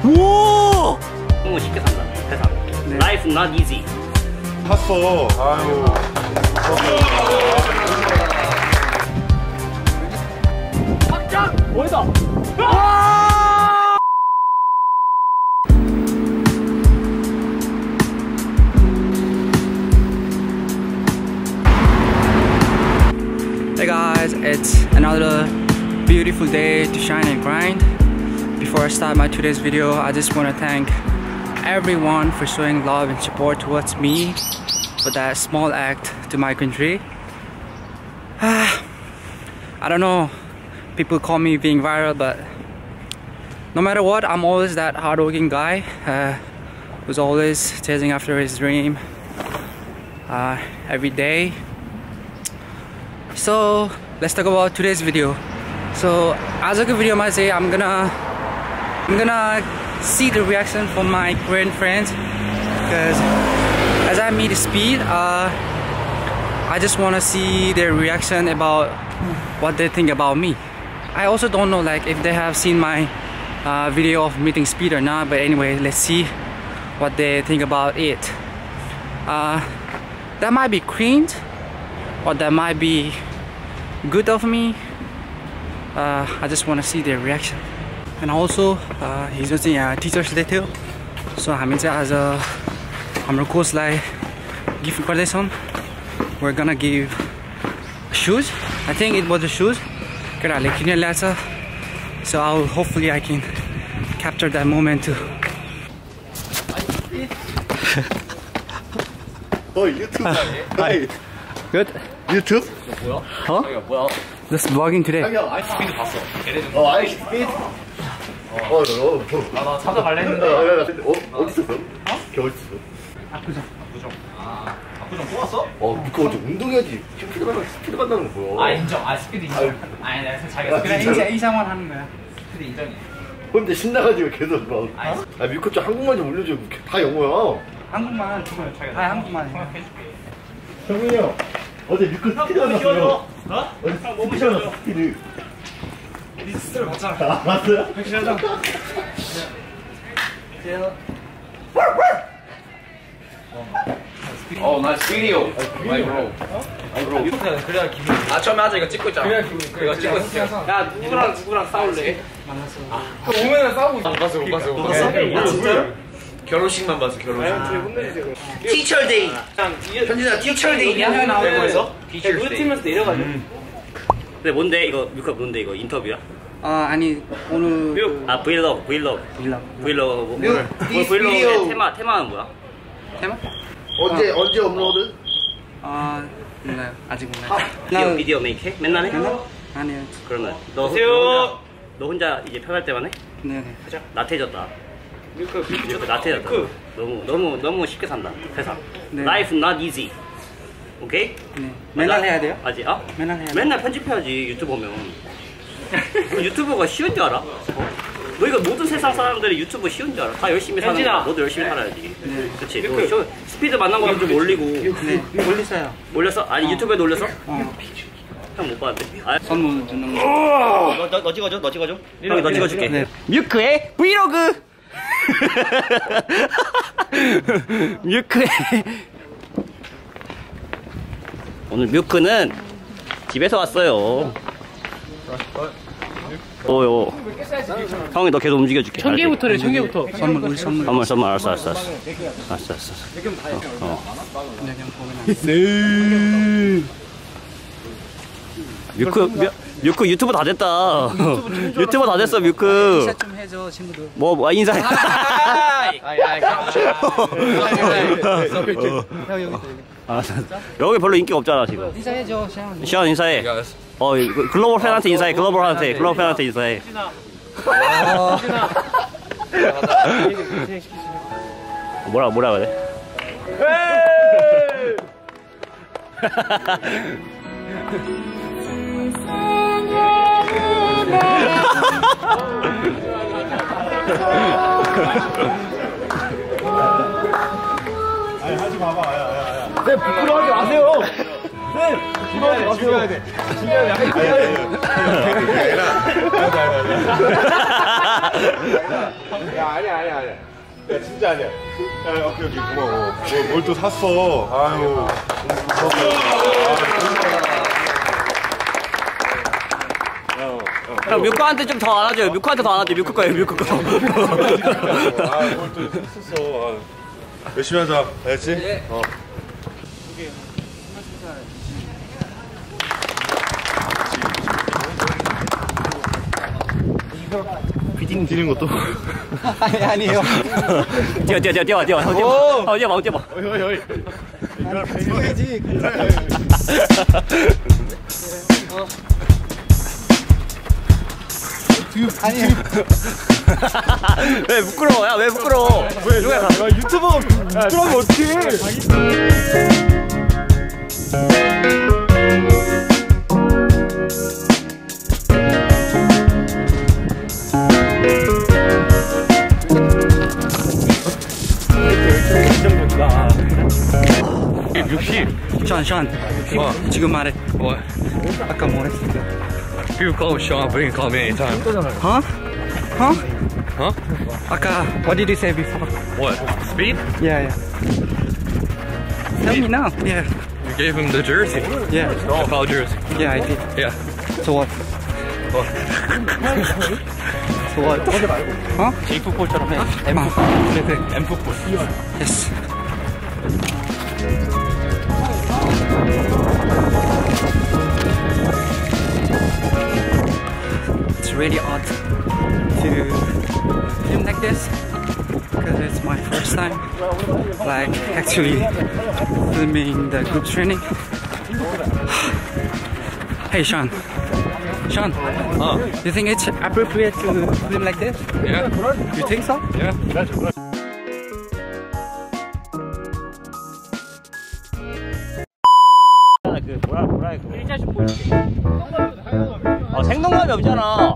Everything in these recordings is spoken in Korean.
우와! 너무 쉽게 산다 세상. 네. Life not easy. 탔어. 아유. 확장! 어디다? Hey guys, it's another beautiful day to shine and grind. Before I start my today's video, I just want to thank everyone for showing love and support towards me for that small act to my country. I don't know, people call me being viral, but no matter what, I'm always that hardworking guy who's always chasing after his dream every day. So let's talk about today's video. So as a video might say, I'm gonna see the reaction from my Korean friends, because as I meet Speed, I just want to see their reaction about what they think about me. I also don't know like if they have seen my video of meeting Speed or not, but anyway, let's see what they think about it. That might be cringe, or that might be good of me. I just want to see their reaction. And also हिजो चाहिँ teachers day थियो, सो हामी चाहिँ आज हाम्रो कोचलाई गिफ्ट गर्दैछौँ. We're gonna give shoes. I think it was the shoes केटाहरूले किनेर ल्याएछ. So hopefully I can capture that moment too. 너 유튜브 Hi. Good. 유튜브? 뭐야? Huh? 자기야 뭐야? Just vlogging today. 자기야 아이스피드 봤어. 아이스 스피드? 나 찾아갈래 했는데. 어디 있었어? 겨울 있었어. 압구정 또 왔어? 그거 어제 운동해야지. 스피드 간다는 거 뭐야? 아 인정. 아 스피드 인정. 아니 내가 자기가 그냥 이상만 하는 거야. 스피드 인정이야. 근데 신나가지고 계속 막. 미코 좀 한국말 좀 올려줘. 다 영어야. 한국만 다 한국만 해. 성훈이 형 어제 미코 스피드 갔어요. 어제 스피드 갔어 스피드. 니 스스로 봤잖아. 맞어요? 확실하다. 나이스 비디오. 마이 브로. 그래야 기분. 처음에 하자 이거 찍고 있잖아. 그래야 기분. 이거 찍고 있어. 야 누구랑 싸울래? 만났어. 오면은 싸우고 있어. 못 봤어. 진짜로? 결혼식만 봤어. 결혼식. 티처데이. 현진아 티처데이냐? 나오는 거에서? 그 팀에서 내려가죠. 근데 뭔데 이거 뮤카 뭔데 이거 인터뷰야? 아니 오늘 브이로그 뭐 브이로그의 테마는 뭐야? 테마? 언제 업로드? 몰라요. 아직 몰라요. 비디오 메이크? 맨날 해? 아니요. 그러면 너 혼자 이제 편할 때만 해? 네네. 나태해졌다. 이렇게 나태해졌다. 너무 쉽게 산다 세상. 네. Life not easy. 오케이? 네. 맨날 해야 돼요? 아직 맨날 해야 돼. 맨날 편집해야지 유튜브 보면. 유튜브가 쉬운 줄 알아? 너 이거 모든 세상 사람들이 유튜브 쉬운 줄 알아? 다 열심히 사는 거야. 너도 열심히 살아야지. 네. 그치? 너 스피드 만난 거랑 좀 올리고. 네. 올리세요. 올렸어? 아니 유튜브에도 올렸어? 형 못 봤는데. 선물 주는 거. 너 찍어줘? 형이 너 찍어줄게. 네. 뮤크의 브이로그! 뮤크의 오늘 뮤크는 집에서 왔어요. 형이 너 계속 움직여줄게. 1000개부터래. 1000개부터. 선물. 알았어. 뮤크 유튜브 다 됐다. 유튜브 다 됐어 뮤크. 인사 좀 해줘 친구들. 뭐 인사해. 여기 별로 인기가 없잖아 지금. 인사해줘 시안 인사해. 글로벌 팬한테 인사해. 글로벌 팬한테 인사해. 뭐라 그래? 아니 하지 마봐. 네 부끄러워하지 마세요. 네 부끄러워하지 마세요. 죽여야 돼. 아니야. 야 진짜 아니야. 야 오케이 고마워. 뭘 또 샀어. 아유. 형 뮤코한테 좀 더 안아줘요. 뮤코한테 더 안아줘. 뮤코 거예요. 뮤코 거. 뭘 또 샀어. 열심히 하자. 알았지? 예. 피딩 뛰는 것도. 아니에요. 뛰어. 뛰어봐. 어이. 이걸 배워야지. 아니에요. 왜 부끄러워? 야, 왜 부끄러워? 야 유튜버 들어가면 어떡해. 션. 지금 말해. What? 아까 뭐랬어? People call me Sean, but you can call me anytime. Huh? Huh? 아까 what did you say before? What? Speed? Yeah. Tell me now. Yeah. You gave him the jersey. Yeah. The foul jersey. Yeah, I did. Yeah. So what? So what? Huh? Jfootball처럼 해. Mfootball. Yes. It's really odd to film like this because it's my first time like actually filming the group training. Hey Sean, you think it's appropriate to film like this? Yeah. You think so? Yeah. 뭐라 이거. 1자씩 보여줄게. 생동감이 없잖아.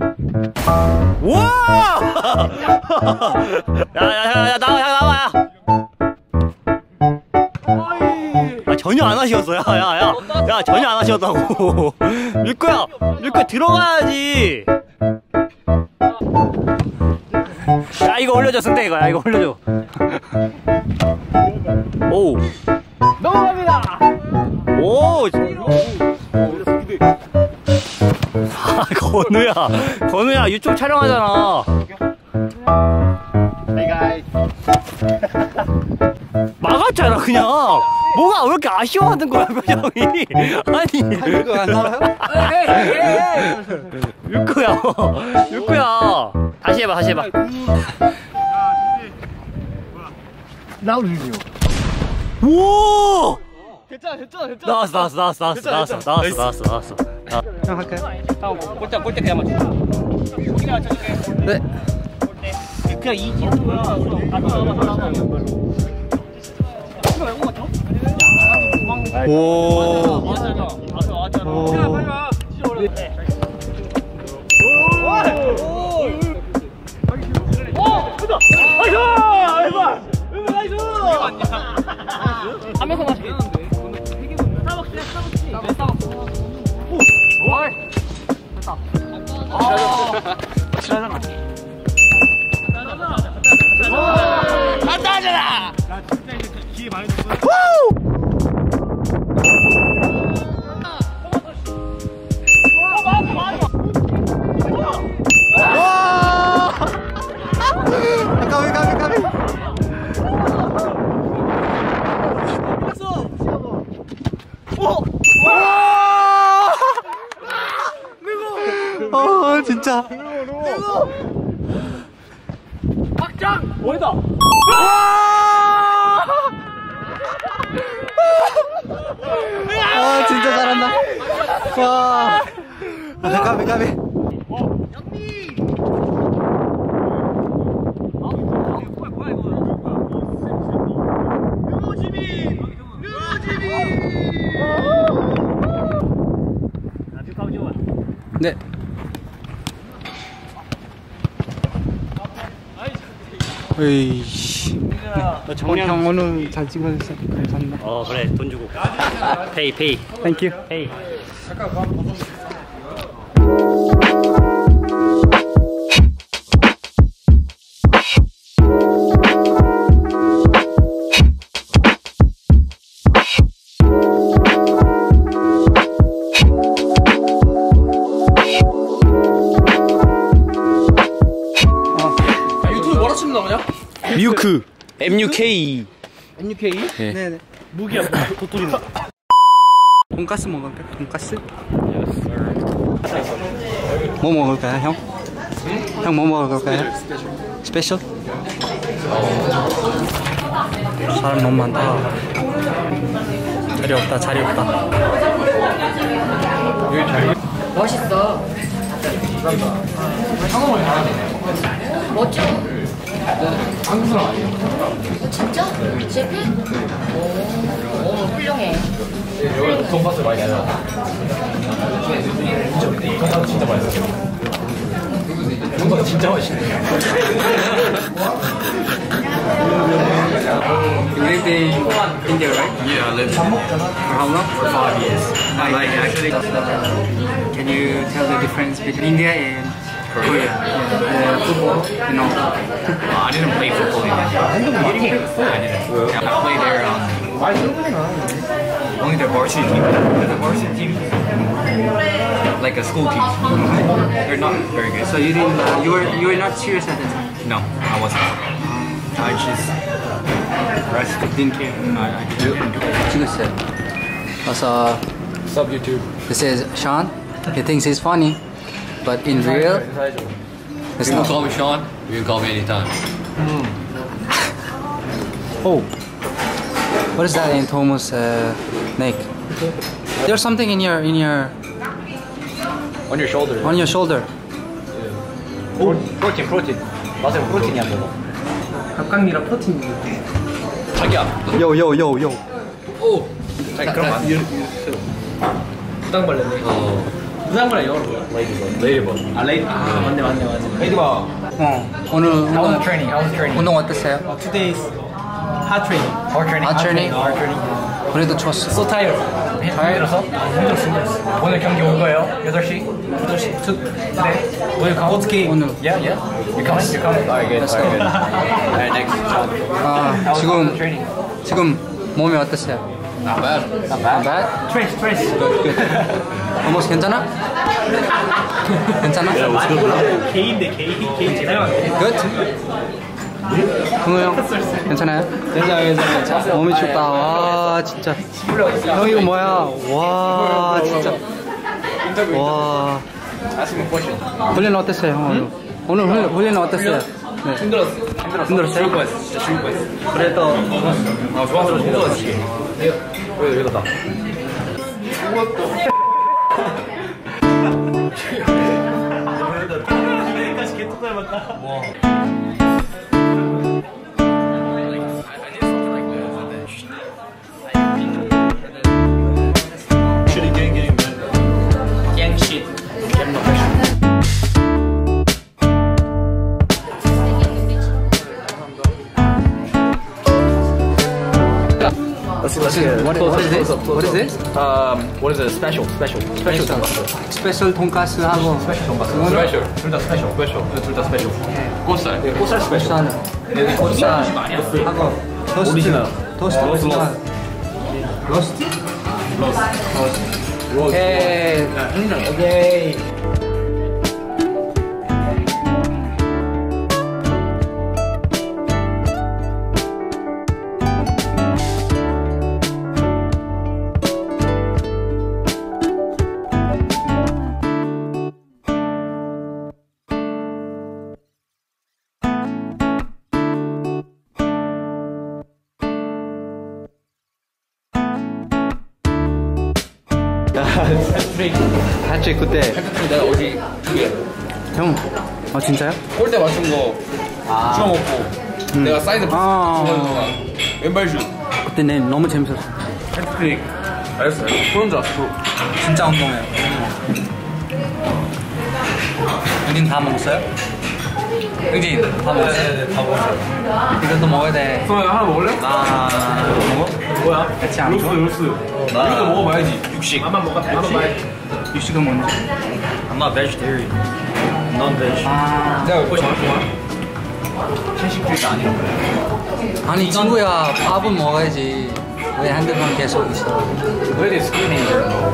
우와! 야, 나와. 전혀 안 아쉬웠어. 야, 전혀 안 아쉬웠다고. 밀거야, 들어가야지. 야, 이거 올려줘, 승태 이거야. 이거 올려줘. 오. 넘어갑니다. 오. 건우야 유튜브 촬영하잖아. 막았잖아 그냥. 뭐가 왜 이렇게 아쉬워하는 거야 표정이. 아니 이거 안 나와요? 육구야. 다시 해봐. 나오는요. 오. 괜찮아. 나왔어. 형 할까요? 골대 그냥 맞춰. 네. 그냥 이지는 거야. 오. 하면서 마시게. 간다잖아. 기회 많이 줬어. 까비. 진짜. 확장! 뭐다? 진짜 잘한다. 와. 까비. 네. 에이씨. 형 오늘 잘 찍어주셔서 감사합니다. 그래 돈 주고. 페이. 땡큐. 페이. 뮤크. MUK. MUK? 네. 네네. 무기야 도토리는. 돈가스 먹을까? 돈가스? 뭐 먹을까요, 형? 형 뭐 먹을까요? 스페셜? 사람 너무 많다. 자리 없다, 자리 없다. 멋있어. 한국말 잘하네. 멋져. 한국 사람 아니에요? 진짜? 셰프? 오, 훌륭해. 여기 돈가스 많이 해요. 돈가스 진짜 맛있어요. 돈가스 진짜 맛있네. You lived in India, right? Yeah, I lived For how long? for 5 years. Like actually, can you tell the difference between India and Korea? Yeah, the football, you know. I didn't play football in India. I didn't. I played there only the varsity team. The varsity team, like a school team. They're not very good. So you didn't, you were not serious at the time. No, I wasn't. I just rested. Didn't care. I didn't do it. 찍었어요. Also, Sub YouTube. this is Sean. He thinks he's funny, but in real, it's You can not. call me Sean. You can call me anytime. Oh, what is that in Thomas' neck? There's something in your On your shoulder. on your shoulder. 프로틴. 맞아요, 프로틴이야, 저거. 각각이랑 프로틴. 자기야. Yo. 오. 자기 그럼 안 돼. 부당벌레네. 부당벌레 영어로 뭐야? 레이디버드. 아, 레이디. 아, 맞네. 레이디버드. 오늘 How was the training? 운동 어땠어요? 2 days. Hard training. Hard training. 그래도 좋았어. So tired. 힘들었어? 힘들었어. 오늘 경기 온 거예요? 8시? 8시? 네. 오늘 What's game? 오늘. Yeah. You coming? Alright, good. Let's go. Alright, next. 아, How was the 지금 training? 몸이 어땠어요? Not bad. Not bad. Trace. Good. almost 괜찮아? 괜찮아? 개인데 개인 제대로. Good. 근우 형 괜찮아요? 괜찮아. 몸이 춥다. 와 진짜. 형 이거 뭐야? 와 진짜. 와. 훈련 어땠어요 형 오늘? 오늘 훈련은 어땠어요? 네. 힘들었어요? 죽을 뻔했어. 진짜 죽을 뻔했어. 그래도 좋았어. 힘들었어. 이거다. What is this? What is this? What is it? Special 돈가스. 스페셜 돈가스 하고 스페셜. 둘 다 스페셜. 둘 다 스페셜. 꽃살. 네, 꽃살 스페셜. 꽃살 하고 토스트. 오리지널. 토스트. 로스트. 오케이. 오케이. 해트트릭 그때 내가 어디 그게 형, 아 진짜요? 골대 맞춘 거 주워 먹고 내가 사이드 주는 동안 왼발슛. 그때 내 너무 재밌었어. 해트트릭. 알았어요. 그런 줄 알았어. 진짜 운동해요. 은진 다 먹었어요? 은진 다 먹었어요? 네네, 다 먹었어요. 이것도 먹어야 돼. 소영이 하나 먹을래? 나 먹어? 뭐야? 같이 안 먹어? 로스. 이것도 먹어봐야지. 육식. 한번 먹어봐야지. 육식은 뭔지? I'm not vegetarian. Non-veg. 아, 내가 먹고 싶은 거야? 채식주의자 아니야. 아니 친구야 밥은 먹어야지. 왜 핸드폰 계속 있어? 왜 이렇게 스크리네이저를 먹어?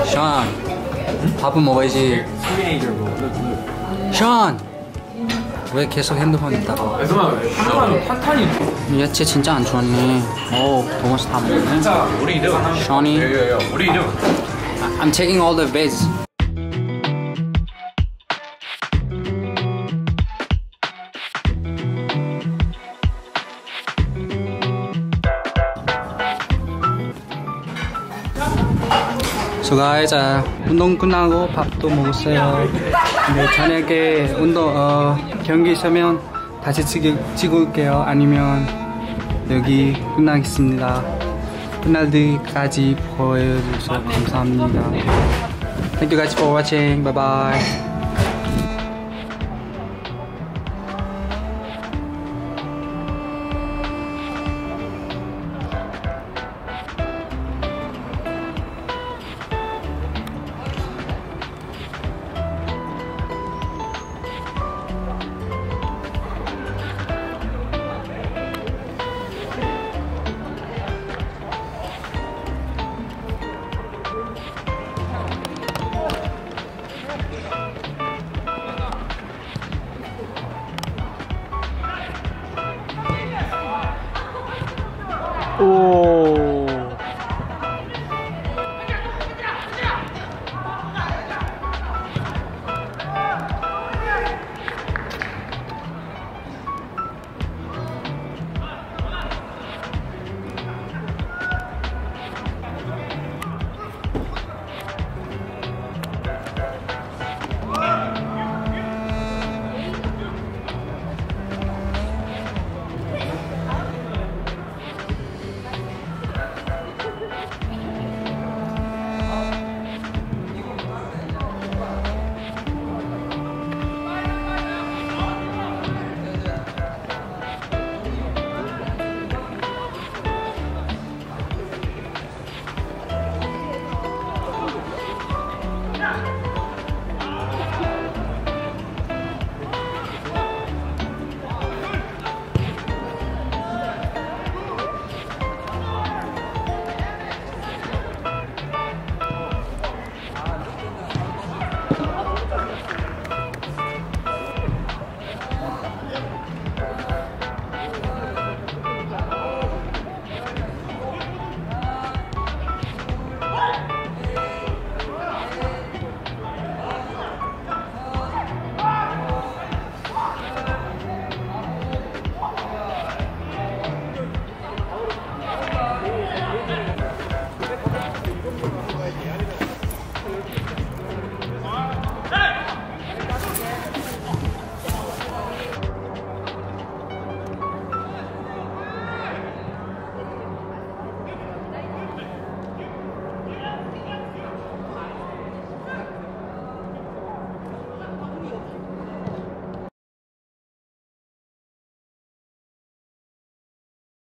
션 밥은 먹어야지. 스크리네이저를 먹어. 션 왜 계속 핸드폰 있다고? 탄탄이. 야채 진짜 안 좋아하네. 오, 동원씨 다 먹네. 우리 이름. Shawnee. 우리 이름. I'm taking all the veg. So guys, 운동 끝나고 밥도 먹었어요. 근데 저녁에 경기 있으면 다시 찍을게요. 아니면 여기 끝나겠습니다. 끝날 때까지 보여주셔서 감사합니다. Thank you guys for watching. Bye bye. 오.